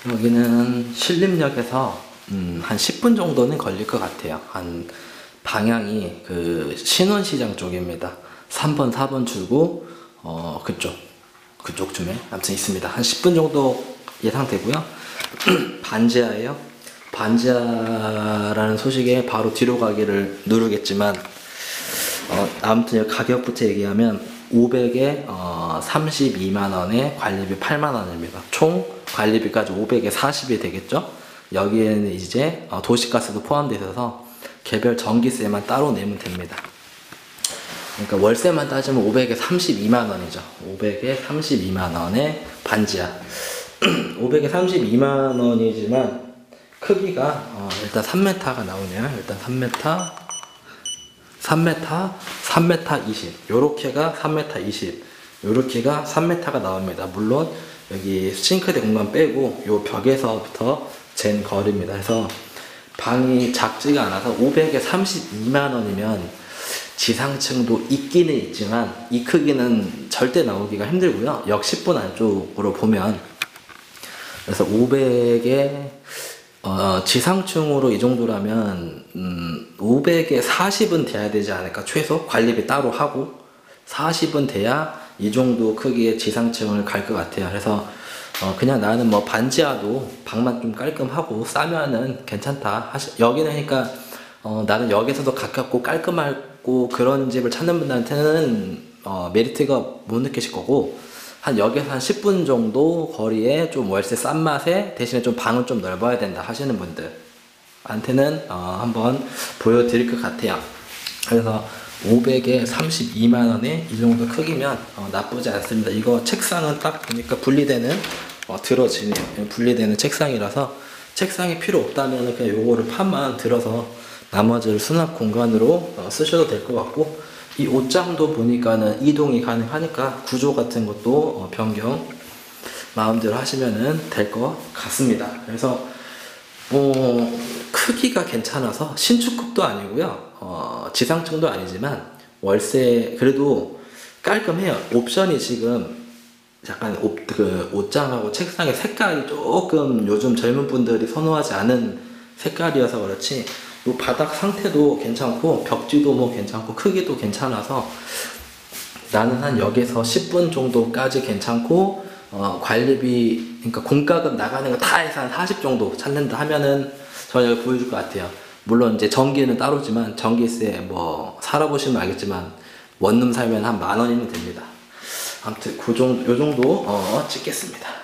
여기는 신림역에서 한 10분 정도는 걸릴 것 같아요. 한 방향이 그 신원시장 쪽입니다. 3번, 4번 출구 그쪽쯤에 아무튼 있습니다. 한 10분 정도 예상되고요. 반지하예요. 반지하라는 소식에 바로 뒤로 가기를 누르겠지만 아무튼 가격부터 얘기하면 500에 32만원에 관리비 8만원입니다. 총 관리비까지 500에 40이 되겠죠. 여기에는 이제 도시가스도 포함되어 있어서 개별 전기세만 따로 내면 됩니다. 그러니까 월세만 따지면 500에 32만원이죠. 500에 32만원에 반지하. 500에 32만원이지만 크기가 일단 3m가 나오네요. 일단 3m 20 요렇게가 3m 20 요렇게가 3m가 나옵니다. 물론 여기 싱크대 공간 빼고 요 벽에서부터 잰 거리입니다. 그래서 방이 작지가 않아서 500에 32만원이면 지상층도 있기는 있지만 이 크기는 절대 나오기가 힘들고요. 역 10분 안쪽으로 보면 그래서 500에 지상층으로 이 정도라면 500에 40은 돼야 되지 않을까. 최소 관리비 따로 하고 40은 돼야 이 정도 크기의 지상층을 갈 것 같아요. 그래서 그냥 나는 뭐 반지하도 방만 좀 깔끔하고 싸면은 괜찮다. 여기는 그러니까 나는 역에서도 가깝고 깔끔하고 그런 집을 찾는 분들한테는 메리트가 못 느끼실 거고, 한 역에서 한 10분 정도 거리에 좀 월세 싼 맛에 대신에 좀 방은 좀 넓어야 된다 하시는 분들한테는 한번 보여드릴 것 같아요. 그래서 500에 32만원에 이 정도 크기면 나쁘지 않습니다. 이거 책상은 딱 보니까 분리되는 들어지네요. 분리되는 책상이라서 책상이 필요 없다면 그냥 요거를 판만 들어서 나머지를 수납 공간으로 쓰셔도 될 것 같고, 이 옷장도 보니까는 이동이 가능하니까 구조 같은 것도 변경 마음대로 하시면은 될 것 같습니다. 그래서 크기가 괜찮아서 신축급도 아니고요, 지상층도 아니지만 월세 그래도 깔끔해요. 옵션이 지금 약간 옷장하고 책상의 색깔이 조금 요즘 젊은 분들이 선호하지 않은 색깔이어서 그렇지, 요 바닥 상태도 괜찮고 벽지도 뭐 괜찮고 크기도 괜찮아서 나는 한 역에서 10분 정도까지 괜찮고, 관리비 그러니까 공과금 나가는 거 다 해서 한 40 정도 찾는다 하면은 저는 여기 보여줄 것 같아요. 물론 이제 전기는 따로지만 전기세 뭐 살아보시면 알겠지만 원룸 살면 한 10,000원이면 됩니다. 아무튼 요 정도 찍겠습니다.